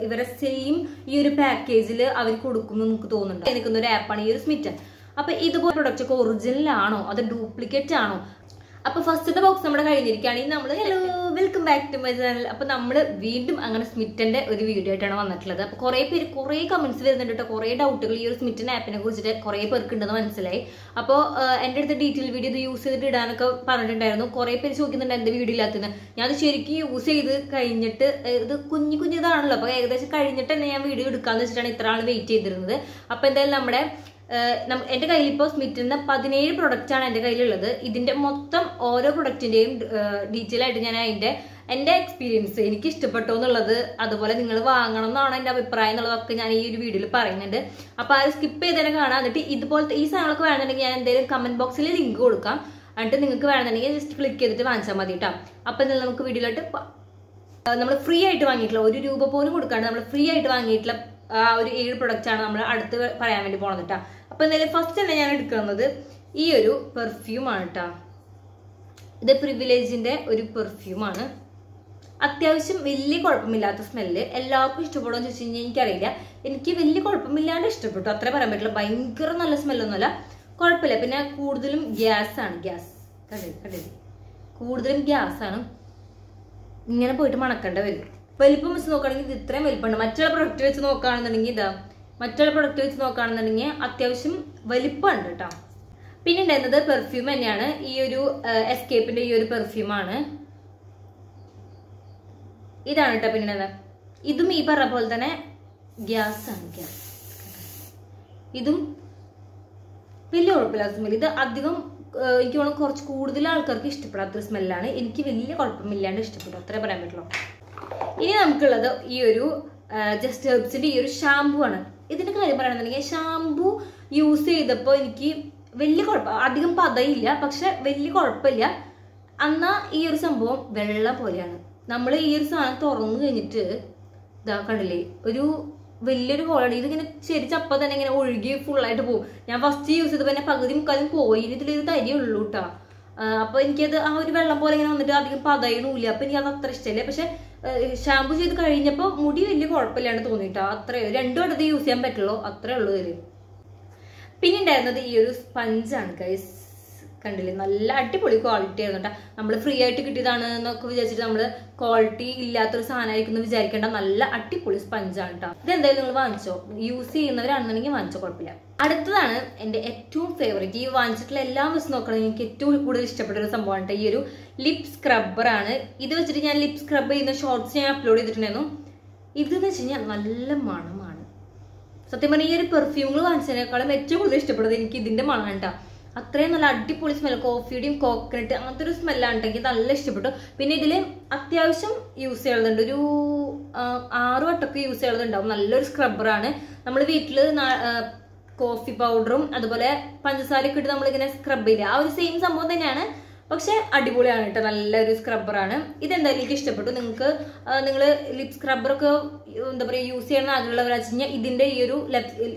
ഇവരെ സെയിം ഈ ഒരു പാക്കേജിൽ അവർ കൊടുക്കുമെന്ന് നമുക്ക് തോന്നുന്നുണ്ട്. നിൽക്കുന്ന ഒരു ആപ്പാണ് ഈ ഒരു സ്മിറ്റൻ. അപ്പൊ ഇതുപോലെ പ്രൊഡക്റ്റ് ഒക്കെ ഒറിജിനൽ ആണോ അത് ഡ്യൂപ്ലിക്കേറ്റ് ആണോ? അപ്പൊ ഫസ്റ്റത്തെ ബോക്സ് നമ്മുടെ കഴിഞ്ഞിരിക്കുകയാണെങ്കിൽ നമ്മൾ hello welcome back to my channel. അപ്പൊ നമ്മൾ വീണ്ടും അങ്ങനെ സ്മിറ്റന്റെ ഒരു വീഡിയോ ആയിട്ടാണ് വന്നിട്ടുള്ളത്. അപ്പൊ കുറെ പേര് കുറെ കമന്റ്സ് വരുന്നുണ്ട് കേട്ടോ, കുറെ ഡൗട്ടുകൾ ഈ ഒരു സ്മിറ്റൻ ആപ്പിനെ കുറിച്ചിട്ട് കുറെ പേർക്ക് ഉണ്ടെന്ന് മനസ്സിലായി. അപ്പോൾ എന്റെ അടുത്ത് ഡീറ്റെയിൽ വീഡിയോ ഇത് യൂസ് ചെയ്തിട്ട് ഇടാനൊക്കെ പറഞ്ഞിട്ടുണ്ടായിരുന്നു. കുറെ പേര് ചോദിക്കുന്നുണ്ട് എന്റെ വീഡിയോ ഇല്ലാത്തത്. ഞാൻ അത് ശരിക്കും യൂസ് ചെയ്ത് കഴിഞ്ഞിട്ട് ഇത് കുഞ്ഞിതാണല്ലോ, അപ്പൊ ഏകദേശം കഴിഞ്ഞിട്ട് തന്നെ ഞാൻ വീഡിയോ എടുക്കാന്ന് വെച്ചിട്ടാണ് ഇത്ര ആൾ വെയിറ്റ് ചെയ്തിരുന്നത്. അപ്പൊ എന്തായാലും നമ്മുടെ എന്റെ കയ്യിൽ ഇപ്പോൾ സ്മിറ്റിന്റെ 17 പ്രൊഡക്റ്റ് ആണ് എന്റെ കയ്യിലുള്ളത്. ഇതിന്റെ മൊത്തം ഓരോ പ്രൊഡക്റ്റിന്റെയും ഡീറ്റെയിൽ ആയിട്ട് ഞാൻ എന്റെ എക്സ്പീരിയൻസ് എനിക്ക് ഇഷ്ടപ്പെട്ടോ എന്നുള്ളത്, അതുപോലെ നിങ്ങൾ വാങ്ങണം എന്നാണ് എന്റെ അഭിപ്രായം എന്നുള്ളതൊക്കെ ഞാൻ ഈ ഒരു വീഡിയോയിൽ പറയുന്നുണ്ട്. അപ്പൊ അത് സ്കിപ്പ് ചെയ്ത് തന്നെ കാണാം. എന്നിട്ട് ഇതുപോലത്തെ ഈ സാധനങ്ങളൊക്കെ വേണമെന്നുണ്ടെങ്കിൽ ഞാൻ എന്തെങ്കിലും കമന്റ് ബോക്സിൽ ലിങ്ക് കൊടുക്കാം. എന്നിട്ട് നിങ്ങൾക്ക് വേണമെന്നുണ്ടെങ്കിൽ ജസ്റ്റ് ക്ലിക്ക് ചെയ്തിട്ട് വാങ്ങിച്ചാൽ മതി കേട്ടോ. അപ്പൊ എന്തായാലും നമുക്ക് വീഡിയോയിലോട്ട് നമ്മൾ ഫ്രീ ആയിട്ട് വാങ്ങിയിട്ടുള്ള 1 രൂപ പോലും കൊടുക്കാണ്ട് നമ്മൾ ഫ്രീ ആയിട്ട് വാങ്ങിയിട്ടുള്ള ആ ഒരു 7 പ്രൊഡക്റ്റ് ആണ് നമ്മൾ അടുത്ത് പറയാൻ വേണ്ടി പോണത് കേട്ടോ. അപ്പൊ എന്തായാലും ഫസ്റ്റ് തന്നെ ഞാൻ എടുക്കുന്നത് ഈ ഒരു പെർഫ്യൂം ആണ് കേട്ടോ. ഇത് പ്രിവിലേജിന്റെ ഒരു പെർഫ്യൂമാണ്. അത്യാവശ്യം വലിയ കുഴപ്പമില്ലാത്ത സ്മെല്ല്. എല്ലാവർക്കും ഇഷ്ടപ്പെടുമെന്ന് ചോദിച്ചു കഴിഞ്ഞാൽ എനിക്കറിയില്ല. എനിക്ക് വലിയ കുഴപ്പമില്ലാണ്ട് ഇഷ്ടപ്പെട്ടു, അത്രേ പറയാൻ പറ്റില്ല. ഭയങ്കര നല്ല സ്മെല്ലൊന്നുമല്ല, കുഴപ്പമില്ല. പിന്നെ കൂടുതലും ഗ്യാസ് ആണ്. ഗ്യാസ് കണ്ടില്ലേ, കൂടുതലും ഗ്യാസ് ആണ്. ഇങ്ങനെ പോയിട്ട് മണക്കേണ്ട വരും. വലിപ്പം വെച്ച് നോക്കുകയാണെങ്കിൽ ഇത് ഇത്രയും വലിപ്പമുണ്ട്. മറ്റുള്ള പ്രൊഡക്റ്റ് വെച്ച് നോക്കുകയാണെന്നുണ്ടെങ്കിൽ അത്യാവശ്യം വലിപ്പമുണ്ട് കേട്ടോ. പിന്നെ ഉണ്ടായിരുന്നത് പെർഫ്യൂം തന്നെയാണ്. ഈ ഒരു എസ്കേപ്പിന്റെ ഈ ഒരു പെർഫ്യൂമാണ്. ഇതാണ് കേട്ടോ. പിന്നെ ഇതും ഈ പറഞ്ഞ പോലെ തന്നെ ഗ്യാസ് ആണ്. ഗ്യാസ് ഇതും വലിയ കുഴപ്പമില്ലാത്ത സ്മെല്ല്. ഇത് അധികം എനിക്ക് തോന്നുന്നു കുറച്ച് കൂടുതൽ ആൾക്കാർക്ക് ഇഷ്ടപ്പെടാത്തൊരു സ്മെല്ലാണ്. എനിക്ക് വലിയ കുഴപ്പമില്ലാണ്ട് ഇഷ്ടപ്പെട്ടു, അത്രേ പറയാൻ പറ്റുള്ളൂ. ഇനി നമുക്കുള്ളത് ഈ ഒരു ജസ്റ്റ് ഹെർബ്സിന്റെ ഈ ഒരു ഷാമ്പു ആണ്. ഇതിന്റെ കാര്യം പറയുകയാണെന്നുണ്ടെങ്കിൽ ഷാമ്പു യൂസ് ചെയ്തപ്പോൾ എനിക്ക് വലിയ കുഴപ്പം, അധികം പതയില്ല, പക്ഷെ വലിയ കുഴപ്പമില്ല. എന്നാ ഈ ഒരു സംഭവം വെള്ളം പോലെയാണ്. നമ്മൾ ഈ ഒരു സാധനം തുറന്നു കഴിഞ്ഞിട്ട് ഇതാ കണ്ടില്ലേ, ഒരു വലിയൊരു ഹോളാണ്. ഇതിങ്ങനെ ശരിച്ചപ്പം തന്നെ ഇങ്ങനെ ഒഴുകി ഫുള്ളായിട്ട് പോകും. ഞാൻ ഫസ്റ്റ് യൂസ് ചെയ്തപ്പോൾ തന്നെ പകുതി മുക്കാലും പോയി. ഇതിലൊരു തരിയുള്ളൂ കേട്ടോ. അപ്പൊ എനിക്കത് ആ ഒരു വെള്ളം പോലെ ഇങ്ങനെ വന്നിട്ട് അധികം പതയണമില്ല. അപ്പൊ എനിക്കത് അത്ര ഇഷ്ടമല്ല. പക്ഷെ ഷാമ്പു ചെയ്ത് കഴിഞ്ഞപ്പോൾ മുടി വലിയ കുഴപ്പമില്ലാണ്ട് തോന്നിട്ടോ. അത്രേ 2 വട്ടത്തിൽ യൂസ് ചെയ്യാൻ പറ്റുള്ളൂ, അത്രേ ഉള്ളൂ ഇതില്. പിന്നെ ഉണ്ടായിരുന്നത് ഈ ഒരു സ്പഞ്ചാണ് ഗൈസ്. കണ്ടില്ലേ, നല്ല അടിപൊളി ക്വാളിറ്റി ആയിരുന്നു കേട്ടോ. നമ്മൾ ഫ്രീ ആയിട്ട് കിട്ടിയതാണ് എന്നൊക്കെ വിചാരിച്ചിട്ട് നമ്മള് ക്വാളിറ്റി ഇല്ലാത്തൊരു സാധനമായിരിക്കും എന്ന് വിചാരിക്കേണ്ട. നല്ല അടിപൊളി സ്പഞ്ചാണ് കേട്ടോ. ഇതെന്തായാലും നിങ്ങൾ വാങ്ങിച്ചോ, യൂസ് ചെയ്യുന്നവരാണെന്നുണ്ടെങ്കിൽ വാങ്ങിച്ചോ, കുഴപ്പമില്ല. അടുത്തതാണ് എന്റെ ഏറ്റവും ഫേവറേറ്റ്. ഈ വാങ്ങിച്ചിട്ടുള്ള എല്ലാം വെച്ച് നോക്കണമെങ്കിൽ എനിക്ക് ഏറ്റവും കൂടുതൽ ഇഷ്ടപ്പെട്ട ഒരു സംഭവമാണ് കേട്ടോ. ഈ ഒരു ലിപ് സ്ക്രബ്ബർ ആണ്. ഇത് വെച്ചിട്ട് ഞാൻ ലിപ് സ്ക്രബ് ചെയ്യുന്ന ഷോർട്സ് ഞാൻ അപ്ലോഡ് ചെയ്തിട്ടുണ്ടായിരുന്നു. ഇതെന്ന് വെച്ച് കഴിഞ്ഞാൽ നല്ല മണമാണ്. സത്യം പറഞ്ഞാൽ ഈ ഒരു പെർഫ്യൂമുകൾ വാങ്ങിച്ചതിനേക്കാളും ഏറ്റവും കൂടുതൽ ഇഷ്ടപ്പെടുന്നത് എനിക്ക് ഇതിന്റെ മണമാണ് കേട്ടോ. അത്രയും നല്ല അടിപൊളി സ്മെൽ, കോഫിയുടെയും കോക്കനട്ട് അങ്ങനത്തെ ഒരു സ്മെല്ലാണെങ്കിൽ നല്ല ഇഷ്ടപ്പെട്ടു. പിന്നെ ഇതില് അത്യാവശ്യം യൂസ് ചെയ്യുന്നുണ്ട്, ഒരു 6 വട്ടമൊക്കെ യൂസ് ചെയ്യുന്നുണ്ടാവും. നല്ലൊരു സ്ക്രബ്ബറാണ്. നമ്മൾ വീട്ടില് കോഫി പൗഡറും അതുപോലെ പഞ്ചസാരയൊക്കെ ഇട്ട് നമ്മളിങ്ങനെ സ്ക്രബ് ചെയ്യില്ല, ആ ഒരു സെയിം സംഭവം തന്നെയാണ്. പക്ഷെ അടിപൊളിയാണ് കേട്ടോ, നല്ലൊരു സ്ക്രബ്ബറാണ്. ഇതെന്തായാലും എനിക്ക് ഇഷ്ടപ്പെട്ടു. നിങ്ങൾ ലിപ് സ്ക്രബ്ബറൊക്കെ എന്താ പറയുക യൂസ് ചെയ്യണമെന്ന് ആഗ്രഹമുള്ളവരാ വെച്ച് കഴിഞ്ഞാൽ ഇതിന്റെ ഈ ഒരു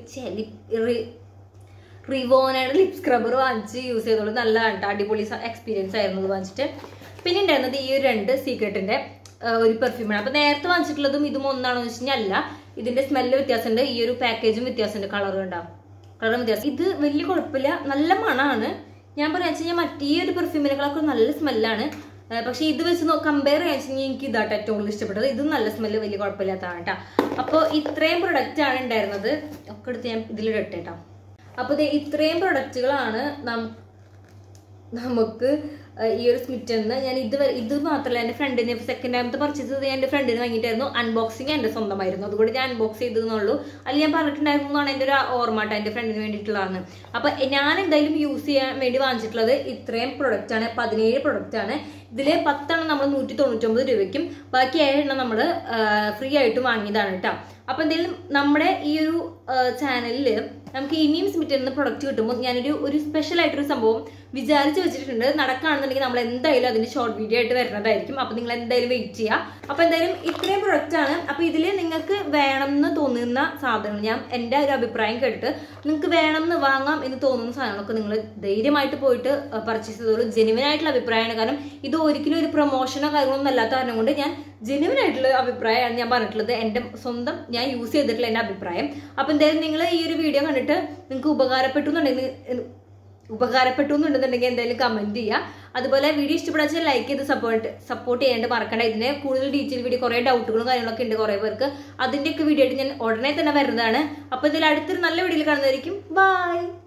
റിവോനയുടെ ലിപ് സ്ക്രബ്ബർ വാങ്ങിച്ച് യൂസ് ചെയ്തോളൂ, നല്ലതാണ് കേട്ടോ. അടിപൊളി എക്സ്പീരിയൻസ് ആയിരുന്നു ഇത് വാങ്ങിച്ചിട്ട്. പിന്നെ ഉണ്ടായിരുന്നത് ഈ ഒരു 2 സീക്രട്ടിന്റെ ഒരു പെർഫ്യൂമാണ്. അപ്പൊ നേരത്തെ വാങ്ങിച്ചിട്ടുള്ളതും ഇതും ഒന്നാണെന്ന് വെച്ച് കഴിഞ്ഞാൽ അല്ല, ഇതിന്റെ സ്മെല്ല് വ്യത്യാസമുണ്ട്, ഈ ഒരു പാക്കേജും വ്യത്യാസമുണ്ട്, കളറും ഉണ്ടാവും, കളറും വ്യത്യാസം. ഇത് വലിയ കുഴപ്പമില്ല, നല്ല മണമാണ്. ഞാൻ പറയാ വെച്ച് കഴിഞ്ഞാൽ മറ്റേ ഒരു പെർഫ്യൂമിനേക്കാളൊക്കെ നല്ല സ്മെല്ലാണ്. പക്ഷെ ഇത് വെച്ച് കമ്പയർ ചെയ്യാൻ വെച്ച് കഴിഞ്ഞാൽ എനിക്ക് ഇതാട്ടോ ഏറ്റവും കൂടുതൽ ഇഷ്ടപ്പെട്ടത്. ഇതും നല്ല സ്മെല്ല്, വലിയ കുഴപ്പമില്ലാത്തതാണ് കേട്ടോ. അപ്പോൾ ഇത്രയും പ്രൊഡക്റ്റ് ആണ് ഉണ്ടായിരുന്നത്. ഒക്കെ എടുത്ത് ഞാൻ ഇതിലിടട്ടെ കേട്ടോ. അപ്പൊ ഇത്രയും പ്രൊഡക്റ്റുകളാണ് നമുക്ക് ഈ ഒരു സ്മിറ്റന്ന്. ഞാൻ ഇത് മാത്രമല്ല, എന്റെ ഫ്രണ്ടിന് സെക്കൻഡാമത്തെ പർച്ചേസ് ചെയ്ത് എന്റെ ഫ്രണ്ടിന് വാങ്ങിയിട്ടായിരുന്നു. അൺബോക്സിങ് എന്റെ സ്വന്തമായിരുന്നു, അതുകൊണ്ട് ഞാൻ അൺബോക്സ് ചെയ്തതെന്നുള്ളൂ. അതിൽ ഞാൻ പറഞ്ഞിട്ടുണ്ടായിരുന്നു എന്നാണ് എന്റെ ഒരു ഓർമ്മ, എന്റെ ഫ്രണ്ടിന് വേണ്ടിയിട്ടുള്ളതാണ്. അപ്പൊ ഞാൻ എന്തായാലും യൂസ് ചെയ്യാൻ വേണ്ടി വാങ്ങിച്ചിട്ടുള്ളത് ഇത്രയും പ്രൊഡക്റ്റ് ആണ്, 17 പ്രൊഡക്റ്റ് ആണ്. ഇതില് 10 നമ്മൾ 199 രൂപയ്ക്കും ബാക്കി 7 നമ്മൾ ഫ്രീ ആയിട്ട് വാങ്ങിയതാണ് കേട്ടോ. അപ്പൊ എന്തായാലും നമ്മുടെ ഈ ഒരു ചാനലില് നമുക്ക് ഇനിയും സ്മിറ്റന്ന് പ്രൊഡക്റ്റ് കിട്ടുമ്പോൾ ഞാനൊരു സ്പെഷ്യൽ ആയിട്ടൊരു സംഭവം വിചാരിച്ചു വെച്ചിട്ടുണ്ട്. നടക്കുകയാണെന്നുണ്ടെങ്കിൽ ആണെന്നുണ്ടെങ്കിൽ നമ്മൾ എന്തായാലും അതിന്റെ ഷോർട്ട് വീഡിയോ ആയിട്ട് വരുന്നതായിരിക്കും. അപ്പൊ നിങ്ങൾ എന്തായാലും വെയിറ്റ് ചെയ്യുക. അപ്പൊ എന്തായാലും ഇത്രയും പ്രൊഡക്റ്റ് ആണ്. അപ്പൊ ഇതില് നിങ്ങൾക്ക് വേണം എന്ന് തോന്നുന്ന സാധനങ്ങൾ, ഞാൻ എന്റെ ഒരു അഭിപ്രായം കേട്ടിട്ട് നിങ്ങൾക്ക് വേണം എന്ന് വാങ്ങാം എന്ന് തോന്നുന്ന സാധനങ്ങളൊക്കെ നിങ്ങൾ ധൈര്യമായിട്ട് പോയിട്ട് പർച്ചേസ് ചെയ്തോളൂ. ജെനുവിൻ ആയിട്ടുള്ള അഭിപ്രായമാണ്. കാരണം ഇത് ഒരിക്കലും ഒരു പ്രൊമോഷനോ കാര്യങ്ങളൊന്നും അല്ലാത്ത കാരണം കൊണ്ട് ഞാൻ ജെനുവിൻ ആയിട്ടുള്ള അഭിപ്രായമാണ് ഞാൻ പറഞ്ഞിട്ടുള്ളത്. എന്റെ സ്വന്തം ഞാൻ യൂസ് ചെയ്തിട്ടുള്ള എന്റെ അഭിപ്രായം. അപ്പൊ എന്തായാലും നിങ്ങൾ ഈ ഒരു വീഡിയോ കണ്ടിട്ട് നിങ്ങൾക്ക് ഉപകാരപ്പെട്ടു എന്നുണ്ടെന്നുണ്ടെങ്കിൽ എന്തായാലും കമന്റ് ചെയ്യുക. അതുപോലെ വീഡിയോ ഇഷ്ടപ്പെടാച്ചാൽ ലൈക്ക് ചെയ്ത് സപ്പോർട്ട് ചെയ്യാണ്ട് മറക്കണ്ട. ഇതിന് കൂടുതൽ ഡീറ്റെയിൽ വീഡിയോ കുറേ ഡൗട്ടുകളും കാര്യങ്ങളൊക്കെ ഉണ്ട് കുറേ പേർക്ക്. അതിന്റെയൊക്കെ വീഡിയോ ആയിട്ട് ഞാൻ ഉടനെ തന്നെ വരുന്നതാണ്. അപ്പൊ ഇതിൽ അടുത്തൊരു നല്ല വീഡിയോയിൽ കാണുന്നതായിരിക്കും. ബൈ.